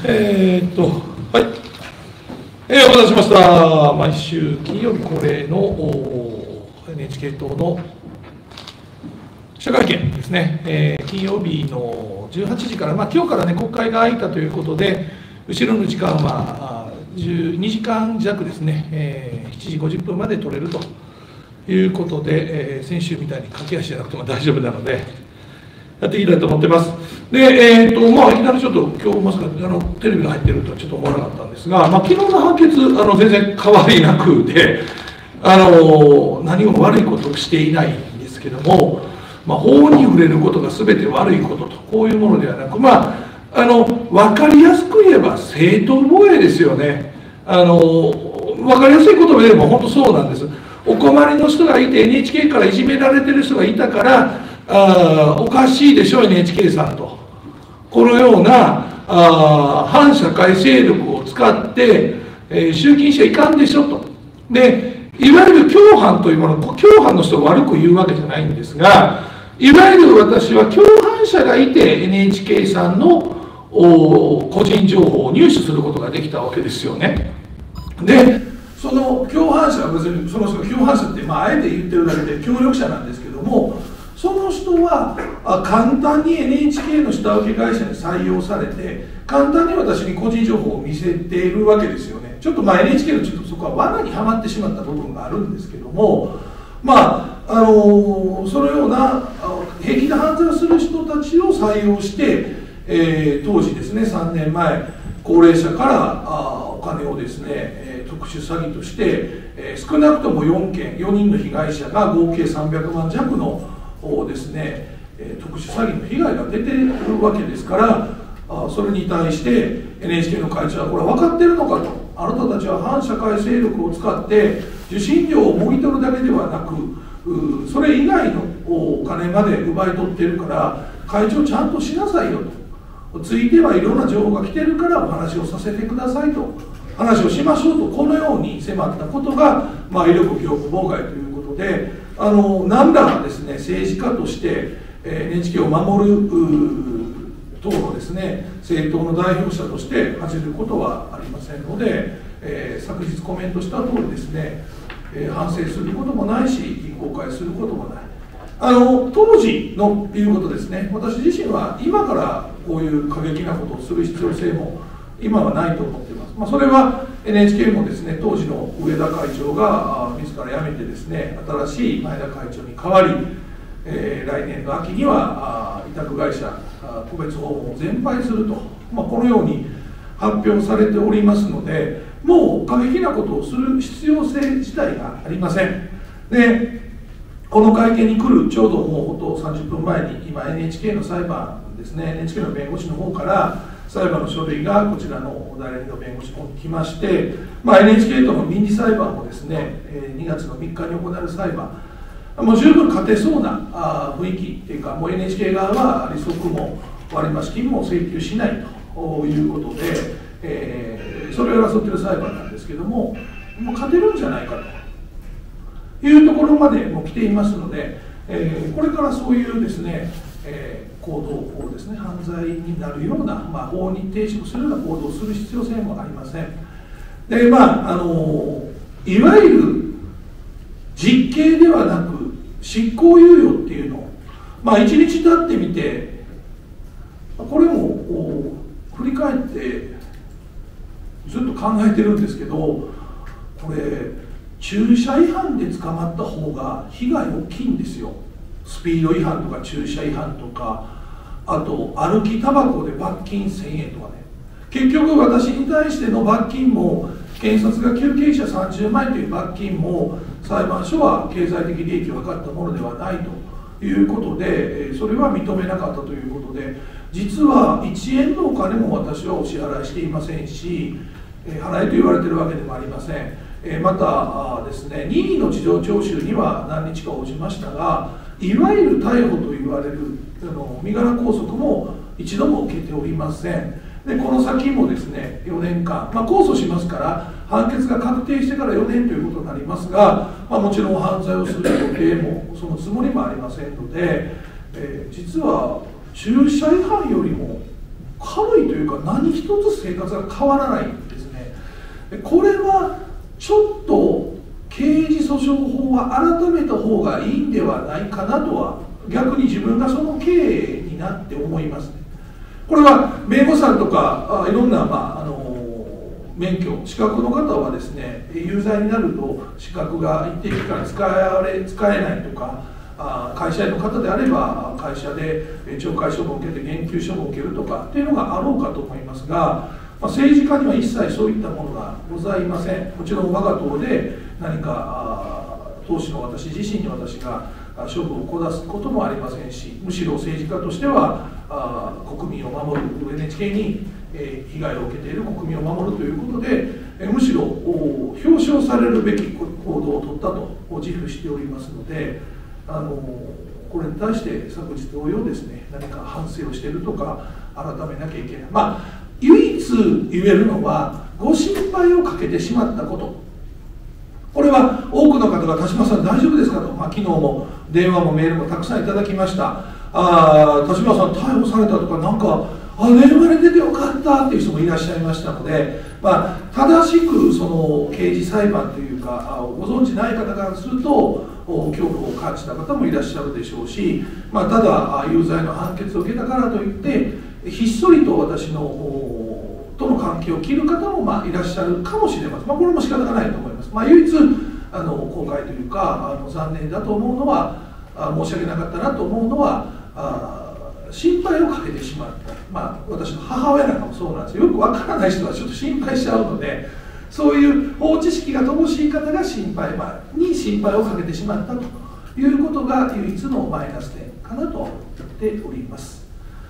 はい。お待たせしました。毎週金曜日恒例の NHK 党の記者会見ですね。金曜日の18時から、今日からね、国会が空いたということで、後ろの時間は12時間弱ですね、7時50分まで取れるということで、先週みたいに駆け足じゃなくても大丈夫なので、やっていきたいと思ってます。で、いきなりちょっと、今日まさかテレビが入ってるとはちょっと思わなかったんですが、昨日の判決、全然変わりなくで、何も悪いことをしていないんですけども、法に触れることが全て悪いことと、こういうものではなく、分かりやすく言えば、正当防衛ですよね。分かりやすい言葉でも本当そうなんです。お困りの人がいて、NHK からいじめられてる人がいたから、おかしいでしょ NHK さんと、このような反社会勢力を使って、集金しちゃいかんでしょと。でいわゆる共犯というもの、共犯の人を悪く言うわけじゃないんですが、いわゆる私は共犯者がいて NHK さんの個人情報を入手することができたわけですよね。でその共犯者は別にその人が共犯者って、あえて言ってるだけで協力者なんですけども、その人は簡単に NHK の下請け会社に採用されて、簡単に私に個人情報を見せているわけですよね。ちょっとNHK のちょっとそこは罠にはまってしまった部分があるんですけども、そのような平気な犯罪をする人たちを採用して、当時ですね、3年前、高齢者からお金をですね、特殊詐欺として、少なくとも4人の被害者が合計300万弱のですね、特殊詐欺の被害が出ているわけですから、それに対して NHK の会長はこれは分かっているのかと、あなたたちは反社会勢力を使って受信料をもぎ取るだけではなく、それ以外のお金まで奪い取っているから会長ちゃんとしなさいよと、ついてはいろんな情報が来てるからお話をさせてくださいと、話をしましょうと、このように迫ったことが、威力業務妨害ということで、何らかですね、政治家として、NHK を守る党のですね、政党の代表者として恥じることはありませんので、昨日コメントした通りですね、反省することもないし、後悔することもない。当時のいうことですね、私自身は今からこういう過激なことをする必要性も今はないと思っています。それは NHK もですね、当時の上田会長が自ら辞めてですね、新しい前田会長に代わり、来年の秋には委託会社個別訪問を全廃すると、このように発表されておりますので、もう過激なことをする必要性自体がありません。でこの会見に来るちょうどもう30分前に今 NHK の裁判ですね、 NHK の弁護士の方から裁判の書類がこちらの代理人の弁護士の方に来まして、NHK との民事裁判をですね、2月の3日に行う裁判、もう十分勝てそうな雰囲気というか、もう NHK 側は利息も割増金も請求しないということで、それを争っている裁判なんですけども、もう勝てるんじゃないかというところまでも来ていますので、これからそういうですね、行動をですね、犯罪になるような、法に抵触するような行動をする必要性もありません。でいわゆる実刑ではなく執行猶予っていうのを、1日経ってみて、これも振り返ってずっと考えてるんですけど、これ駐車違反で捕まった方が被害大きいんですよ。スピード違反とか駐車違反とか、あと歩きタバコで罰金1000円とかね。結局私に対しての罰金も、検察が求刑者30万円という罰金も裁判所は経済的利益を図ったものではないということで、それは認めなかったということで、実は1円のお金も私はお支払いしていませんし、払えと言われているわけでもありません。またですね、任意の事情聴取には何日か応じましたが、いわゆる逮捕と言われる身柄拘束も一度も受けておりません。でこの先もですね、4年間、控訴しますから判決が確定してから4年ということになりますが、もちろん犯罪をする予定もそのつもりもありませんので、実は駐車違反よりも軽いというか何一つ生活が変わらないんですね。これはちょっと刑事訴訟法は改めた方がいいんではないかなとは逆に自分がその経営になって思いますね。これは弁護士さんとかいろんな、免許資格の方はですね、有罪になると資格が一定期間使えないとか、会社員の方であれば会社で懲戒処分を受けて減給処分を受けるとかっていうのがあろうかと思いますが、政治家には一切そういったものがございません。もちろん我が党で何か党首の私自身に私が処分を下すこともありませんし、むしろ政治家としては国民を守る NHK に被害を受けている国民を守るということで、むしろ表彰されるべき行動を取ったと自負しておりますので、これに対して昨日同様ですね、何か反省をしているとか改めなきゃいけない、唯一言えるのはご心配をかけてしまったこと。これは多くの方が田島さん大丈夫ですかと、昨日も電話もメールもたくさんいただきました。田島さん逮捕されたとか、なんか電話に出てよかったっていう人もいらっしゃいましたので、正しくその刑事裁判というかご存じない方からすると恐怖を感じた方もいらっしゃるでしょうし、ただ有罪の判決を受けたからといってひっそりと私のとの関係を切る方もいらっしゃるかもしれません。これも仕方がないと思います。唯一後悔というか残念だと思うのは、申し訳なかったなと思うのは心配をかけてしまった、私の母親なんかもそうなんですよ。よくわからない人はちょっと心配しちゃうので、そういう法知識が乏しい方が心配をかけてしまったということが唯一のマイナス点かなと思っております。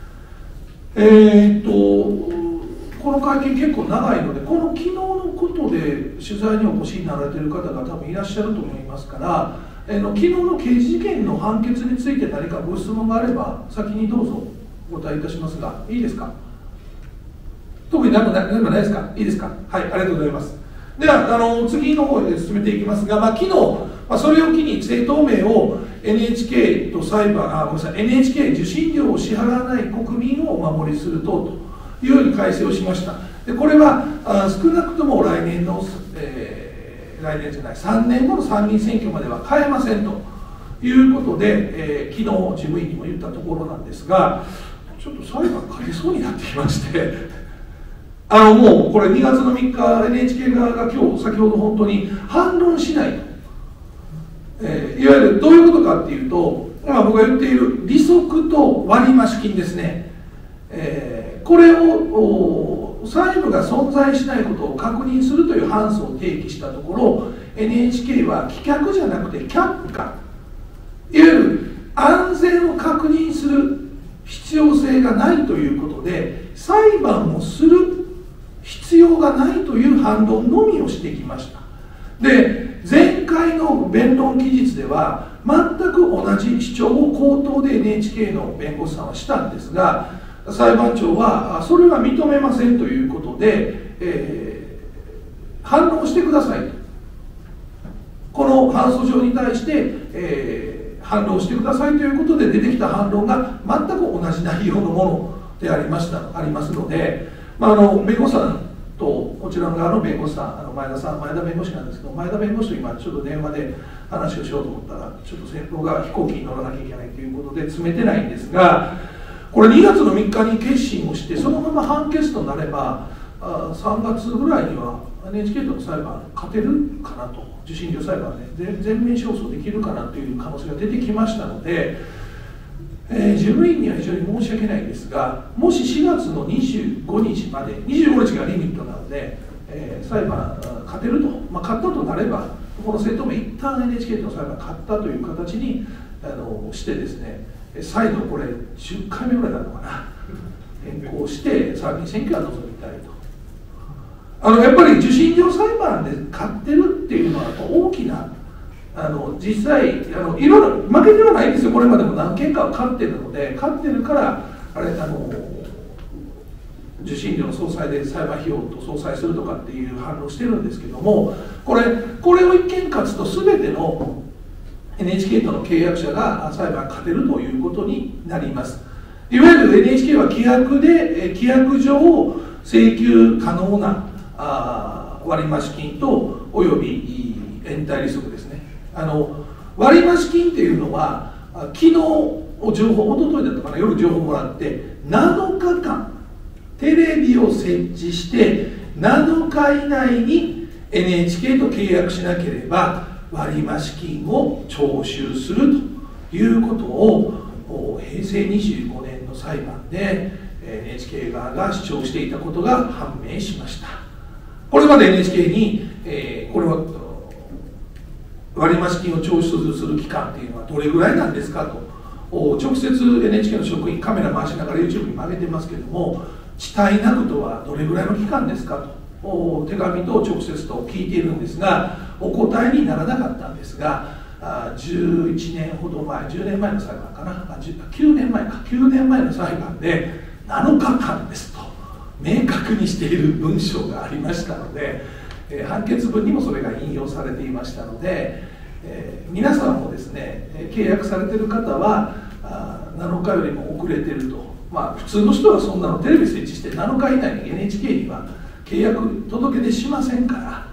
この会見結構長いので、この昨日のことで取材にお越しになられている方が多分いらっしゃると思いますから、昨日の刑事事件の判決について何かご質問があれば先にどうぞお答えいたしますが、いいですか？特に何もないですか？いいですか？はい、ありがとうございます。では次の方へ進めていきますが、昨日、それを機に政党名を NHK とNHK 受信料を支払わない国民をお守りする党というように改正をしました。でこれは少なくとも来年3年後の参議院選挙までは変えませんということで、昨日事務員にも言ったところなんですが、ちょっと裁判勝てそうになってきましてもうこれ2月の3日 NHK 側が今日先ほど本当に反論しないと、いわゆるどういうことかっていうと、僕が言っている利息と割増金ですね、これを債務が存在しないことを確認するという判訴を提起したところ、 NHK は棄却じゃなくて却下、いわゆる安全を確認する必要性がないということで裁判をする必要がないという反論のみをしてきました。で前回の弁論記述では全く同じ主張を口頭で NHK の弁護士さんはしたんですが、裁判長はそれは認めませんということで、反論してくださいと、この反訴状に対して、反論してくださいということで出てきた反論が全く同じ内容のものでありますので、弁護士さんとこちら側の弁護士さん、前田弁護士なんですけど、前田弁護士と今ちょっと電話で話をしようと思ったらちょっと先方が飛行機に乗らなきゃいけないということで詰めてないんですが、これ2月の3日に結審をしてそのまま判決となれば3月ぐらいには NHK との裁判勝てるかなと、受信料裁判で全面勝訴できるかなという可能性が出てきましたので、事務員には非常に申し訳ないんですが、もし4月の25日まで25日がリミットなので、裁判勝てると、勝ったとなればこの政党名一旦 NHK との裁判勝ったという形にしてですね、再度これ10回目ぐらいなのかな、変更して参議院選挙は臨みたいと。やっぱり受信料裁判で勝ってるっていうのは大きな実際いろいろ負けてはないんですよ。これまでも何件かは勝ってるので、勝ってるから受信料の総裁で裁判費用と相殺するとかっていう反論してるんですけども、これを一件勝つと全ての NHK との契約者が裁判勝てるということになります。 いわゆる NHK は規約上請求可能な割増金とおよび延滞利息ですね。割増金っていうのは昨日情報、一昨日だったかな、夜情報もらって7日間テレビを設置して7日以内に NHK と契約しなければ割増金を徴収するということを平成25年の裁判で NHK 側が主張していたことが判明しました。これまで NHK に、これは割増金を徴収する期間っていうのはどれぐらいなんですかと直接 NHK の職員カメラ回しながら YouTube にも上げてますけども、遅滞なくとはどれぐらいの期間ですかと手紙と直接と聞いているんですが、お答えにならなかったんですが、11年ほど前、10年前の裁判かな、9年前の裁判で7日間ですと明確にしている文章がありましたので、判決文にもそれが引用されていましたので、皆さんもですね、契約されている方は7日よりも遅れていると、普通の人はそんなのテレビ設置して7日以内に NHK には契約届け出しませんから、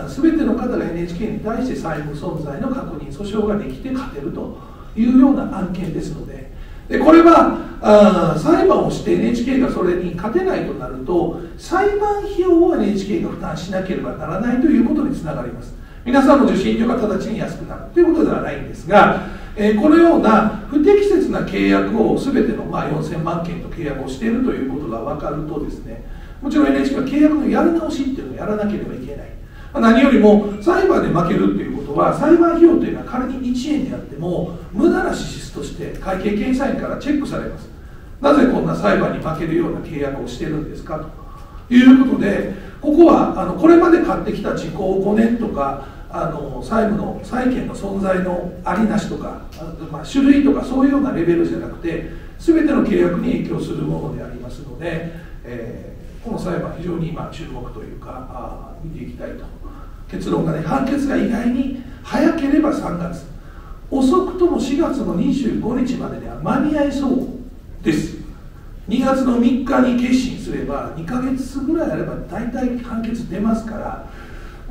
全ての方が NHK に対して債務存在の確認訴訟ができて勝てるというような案件ですので、これは裁判をして NHK がそれに勝てないとなると裁判費用を NHK が負担しなければならないということにつながります。皆さんの受信料が直ちに安くなるということではないんですが、このような不適切な契約を全ての4000万件と契約をしているということが分かるとですね、もちろん NHK は契約のやり直しっていうのをやらなければいけない。何よりも裁判で負けるということは、裁判費用というのは仮に1円であっても無駄な支出として会計検査院からチェックされます。なぜこんな裁判に負けるような契約をしているんですかということで、ここはこれまで買ってきた時効5年とか債権の存在のありなしとか、種類とかそういうようなレベルじゃなくて全ての契約に影響するものでありますので、この裁判非常に今注目というか見ていきたいと。結論がね、判決が意外に早ければ3月、遅くとも4月の25日までには間に合いそうです。2月の3日に決審すれば2ヶ月ぐらいあれば大体判決出ますから、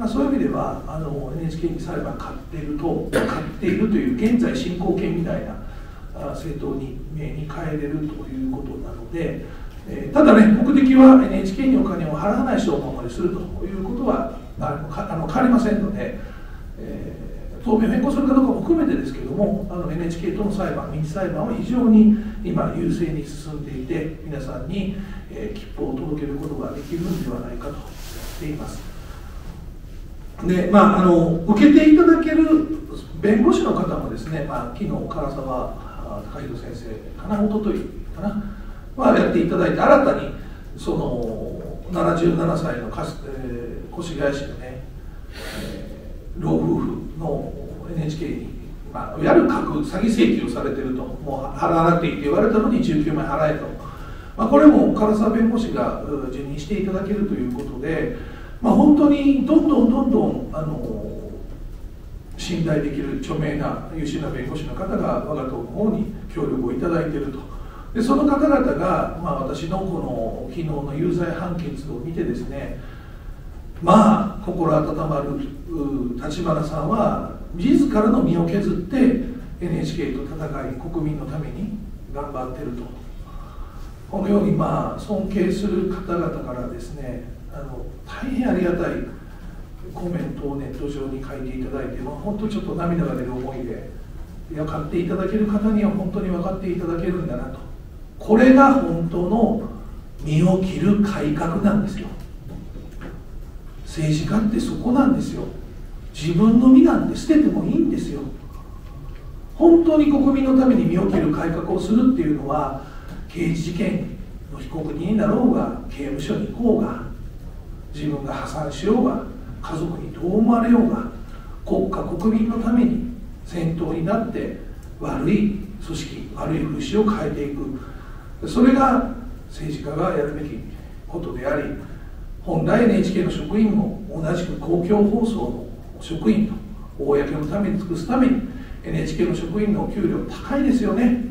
そういう意味ではNHK に裁判勝っているという現在進行形みたいな政党に変えれるということなので、ただね、目的は NHK にお金を払わない人をお守りするということは変わりませんので、答弁を変更するかどうかも含めてですけれども、NHK との裁判、民事裁判は非常に今優勢に進んでいて、皆さんに、吉報を届けることができるのではないかと思っています。で、受けていただける弁護士の方もですね、昨日唐沢貴弘先生かな、一昨日かな、やっていただいて、新たにその77歳の越谷市のね、老夫婦の NHK に、やる詐欺請求をされていると、もう払わなくていいと言われたのに19万円払えと、これも唐沢弁護士が受任していただけるということで、本当にどんどん信頼できる著名な優秀な弁護士の方が我が党の方に協力をいただいていると。でその方々が、私のこの昨日の有罪判決を見てですね、心温まる立花さんは自らの身を削って NHK と戦い国民のために頑張っていると、このように尊敬する方々からですね、大変ありがたいコメントをネット上に書いていただいて、本当にちょっと涙が出る思いで、買っていただける方には本当に分かっていただけるんだなと、これが本当の身を切る改革なんですよ。政治家ってそこなんですよ。自分の身なんて捨ててもいいんですよ。本当に国民のために身を切る改革をするっていうのは、刑事事件の被告人になろうが刑務所に行こうが、自分が破産しようが家族にどう思われようが、国家国民のために先頭になって悪い組織、悪い風刺を変えていく、それが政治家がやるべきことであり、本来 NHK の職員も同じく公共放送の職員と公のために尽くすために NHK の職員のお給料高いですよね。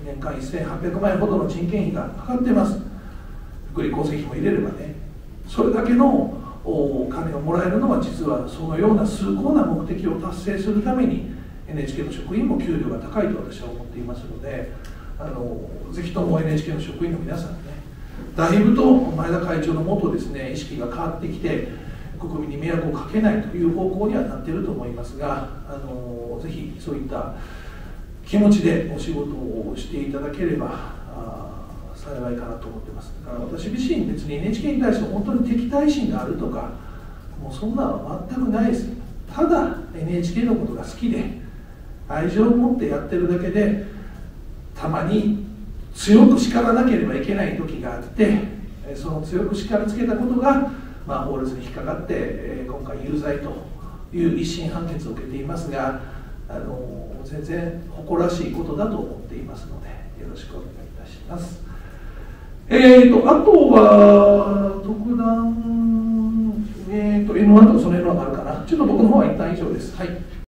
年間1800万円ほどの人件費がかかっています。福利厚生費も入れればね、それだけのお金をもらえるのは、実はそのような崇高な目的を達成するために NHK の職員も給料が高いと私は思っていますので、ぜひとも NHK の職員の皆さんね、だいぶと前田会長のもとですね、意識が変わってきて、国民に迷惑をかけないという方向にはなっていると思いますが、ぜひそういった気持ちでお仕事をしていただければ幸いかなと思ってます。だから私自身、別に NHK に対して本当に敵対心があるとか、もうそんなのは全くないです。ただ NHK のことが好きで愛情を持ってやってるだけで、たまに強く叱らなければいけない時があって、その強く叱りつけたことが、法律に引っかかって、今回有罪という一審判決を受けていますが、全然誇らしいことだと思っていますので、よろしくお願いいたします。あとは特段、N1 とかその辺のがあるかな。ちょっと僕の方は一旦以上です。はい。